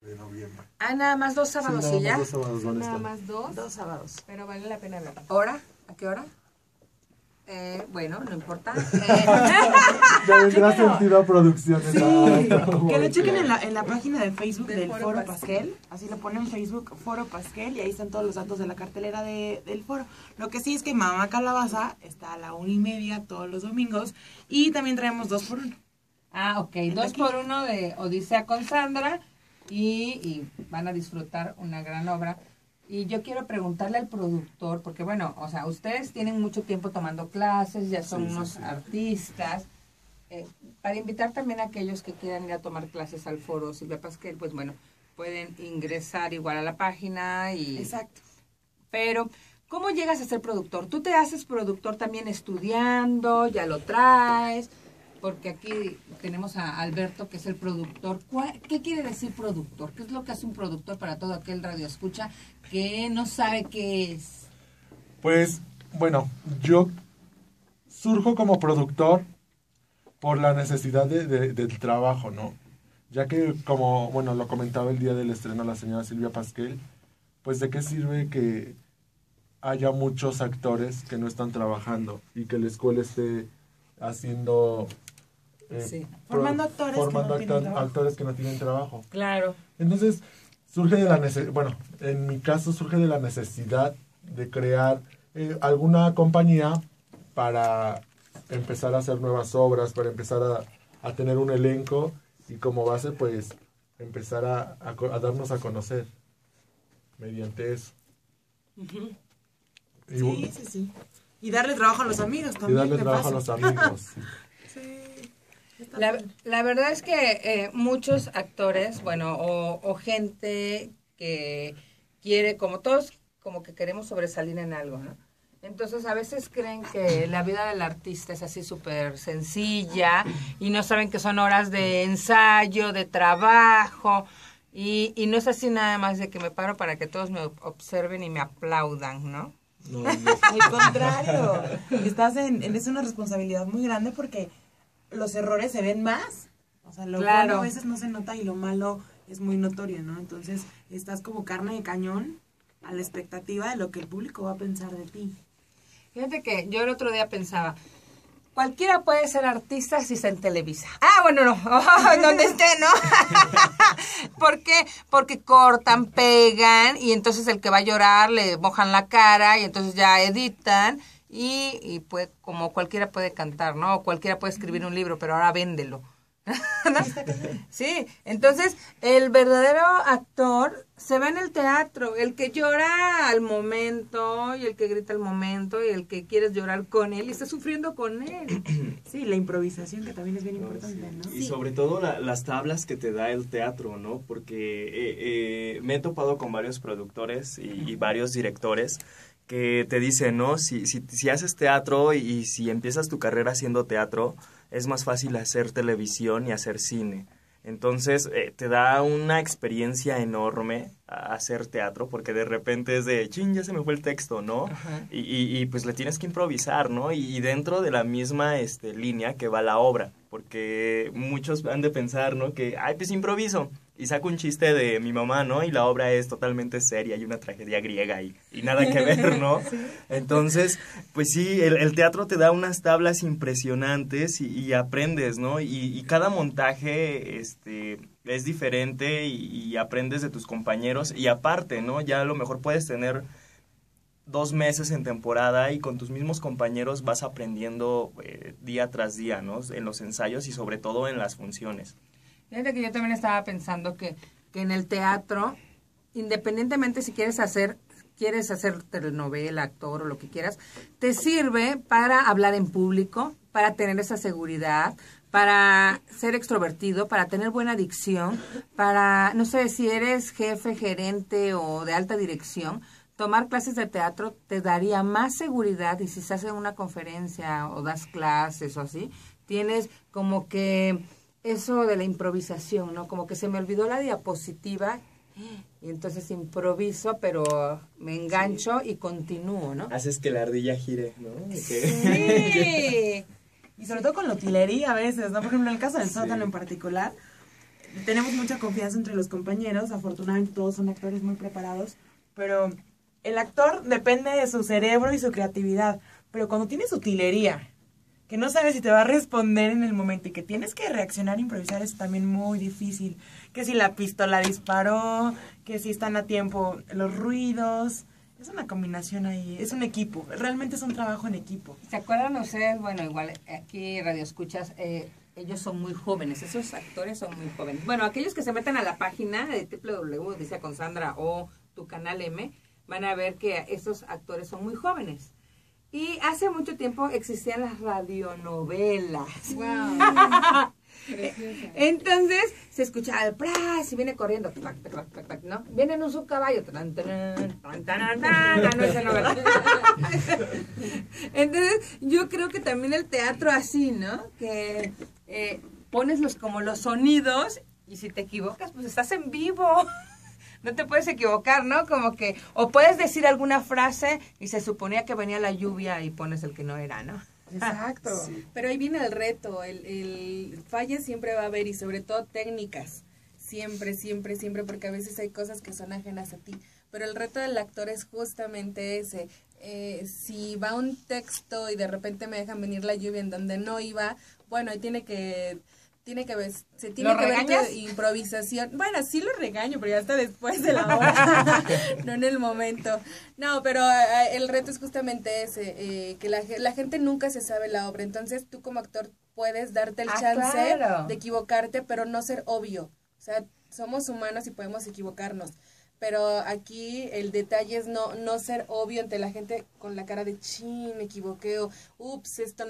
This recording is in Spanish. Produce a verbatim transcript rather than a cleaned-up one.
de noviembre. Ah, nada más dos sábados, sí, ¿y ya? Dos sábados van a Nada estar. más dos. Dos sábados. Pero vale la pena verlo. ¿Hora? ¿A qué hora? Eh, bueno, no importa. Eh. Ya vendrá sentido producciones. Sí, Ah, que lo chequen ok. en la, en la página de Facebook Del del Foro Foro Pasquel. Pasquel. Así lo ponen en Facebook, Foro Pasquel, y ahí están todos los datos de la cartelera de, del foro. Lo que sí es que Mamá Calabaza está a la una y media todos los domingos, y también traemos dos por uno. Ah, ok. Dos por uno de Odisea con Sandra y, y van a disfrutar una gran obra. Y yo quiero preguntarle al productor, porque bueno, o sea, ustedes tienen mucho tiempo tomando clases, ya son Sí, sí, unos sí. artistas. Eh, para invitar también a aquellos que quieran ir a tomar clases al foro Silvia Pasquel, pues bueno, pueden ingresar igual a la página y... Exacto. Pero, ¿cómo llegas a ser productor? ¿Tú te haces productor también estudiando? ¿Ya lo traes? Porque aquí tenemos a Alberto, que es el productor. ¿Cuál- ¿Qué quiere decir productor? ¿Qué es lo que hace un productor para todo aquel radioescucha que no sabe qué es? Pues, bueno, yo surjo como productor por la necesidad de, de- del trabajo, ¿no? Ya que, como, bueno, lo comentaba el día del estreno la señora Silvia Pasquel, pues de qué sirve que haya muchos actores que no están trabajando y que la escuela esté haciendo... eh, Sí. pro- Formando actores que formando no tienen acta- trabajo. actores que no tienen trabajo. Claro. Entonces, surge de la necesidad, bueno, en mi caso surge de la necesidad de crear eh, alguna compañía para empezar a hacer nuevas obras, para empezar a, a tener un elenco y como base, pues, empezar a, a co- a darnos a conocer mediante eso. Y, bu- Sí, sí, sí. Y darle trabajo a los amigos y también. darle de trabajo a paso. los amigos. Sí. Sí. Está La, padre. la verdad es que eh, muchos actores, bueno, o, o gente que quiere, como todos, como que queremos sobresalir en algo, ¿no? Entonces a veces creen que la vida del artista es así súper sencilla y no saben que son horas de ensayo, de trabajo y, y no es así nada más de que me paro para que todos me observen y me aplaudan, ¿no? No, no. Al contrario, estás en, en es una responsabilidad muy grande porque los errores se ven más. O sea, lo Claro. bueno a veces no se nota y lo malo es muy notorio, ¿no? Entonces, estás como carne de cañón a la expectativa de lo que el público va a pensar de ti. Fíjate que yo el otro día pensaba, cualquiera puede ser artista si está en Televisa. Ah, bueno, no, donde esté, ¿no? ¿Por qué? Porque cortan, pegan y entonces el que va a llorar le mojan la cara y entonces ya editan y, y pues como cualquiera puede cantar, ¿no? O cualquiera puede escribir un libro, pero ahora véndelo. ¿No? Sí, entonces el verdadero actor se ve en el teatro, el que llora al momento y el que grita al momento y el que quieres llorar con él y está sufriendo con él. Sí, la improvisación que también es bien importante, ¿no? Y sobre todo la- las tablas que te da el teatro, ¿no? Porque eh, eh, me he topado con varios productores y, y varios directores que te dicen, ¿no? Si, si, si haces teatro y, y si empiezas tu carrera haciendo teatro, es más fácil hacer televisión y hacer cine. Entonces, eh, te da una experiencia enorme a hacer teatro, porque de repente es de, chin, ya se me fue el texto, ¿no? Ajá. Y, y, y, pues le tienes que improvisar, ¿no? Y, y dentro de la misma este, línea que va la obra, porque muchos han de pensar, ¿no? Que, ay, pues improviso, y saco un chiste de mi mamá, ¿no? Y la obra es totalmente seria, hay una tragedia griega y, y nada que ver, ¿no? Entonces, pues sí, el, el teatro te da unas tablas impresionantes y, y aprendes, ¿no? Y, y cada montaje este, es diferente y, y aprendes de tus compañeros y aparte, ¿no? Ya a lo mejor puedes tener dos meses en temporada y con tus mismos compañeros vas aprendiendo eh, día tras día, ¿no? En los ensayos y sobre todo en las funciones. Fíjate que yo también estaba pensando que, que en el teatro, independientemente si quieres hacer, quieres hacer telenovela, actor o lo que quieras, te sirve para hablar en público, para tener esa seguridad, para ser extrovertido, para tener buena dicción, para, no sé, si eres jefe, gerente o de alta dirección, tomar clases de teatro te daría más seguridad y si se hace una conferencia o das clases o así, tienes como que eso de la improvisación, ¿no? Como que se me olvidó la diapositiva y entonces improviso, pero me engancho y continúo, ¿no? Haces que la ardilla gire, ¿no? Que- Sí. Y sobre todo con la utilería a veces, ¿no? Por ejemplo, en el caso del Sí. sótano en particular, tenemos mucha confianza entre los compañeros, afortunadamente todos son actores muy preparados, pero el actor depende de su cerebro y su creatividad, pero cuando tienes utilería, que no sabes si te va a responder en el momento y que tienes que reaccionar e improvisar, es también muy difícil. Que si la pistola disparó, que si están a tiempo los ruidos, es una combinación ahí, es un equipo, realmente es un trabajo en equipo. ¿Se acuerdan ustedes? Bueno, igual aquí Radio Escuchas, eh, ellos son muy jóvenes, esos actores son muy jóvenes. Bueno, aquellos que se metan a la página de doble u doble u doble u, dice con Sandra o tu canal M, van a ver que esos actores son muy jóvenes. Y hace mucho tiempo existían las radionovelas. Wow. Entonces se escuchaba el pras y viene corriendo, tac, tac, tac, tac, ¿no? Viene en un subcaballo, tan, tan, tan, tan, tan, no, esa no, ¿verdad? Entonces yo creo que también el teatro así, ¿no? Que eh, pones los como los sonidos y si te equivocas, pues estás en vivo. No te puedes equivocar, ¿no? Como que, o puedes decir alguna frase y se suponía que venía la lluvia y pones el que no era, ¿no? Exacto. Sí. Pero ahí viene el reto, el, el fallas siempre va a haber y sobre todo técnicas. Siempre, siempre, siempre, porque a veces hay cosas que son ajenas a ti. Pero el reto del actor es justamente ese. Eh, si va un texto y de repente me dejan venir la lluvia en donde no iba, bueno, ahí tiene que... Tiene que ver, se tiene que ver tu improvisación. Bueno, sí lo regaño, pero ya está después de la hora, no en el momento. No, pero eh, el reto es justamente ese, eh, que la, la gente nunca se sabe la obra. Entonces tú como actor puedes darte el ah, chance claro. de equivocarte, pero no ser obvio. O sea, somos humanos y podemos equivocarnos. Pero aquí el detalle es no, no ser obvio ante la gente con la cara de, chin, me equivoqué, o ups, esto no.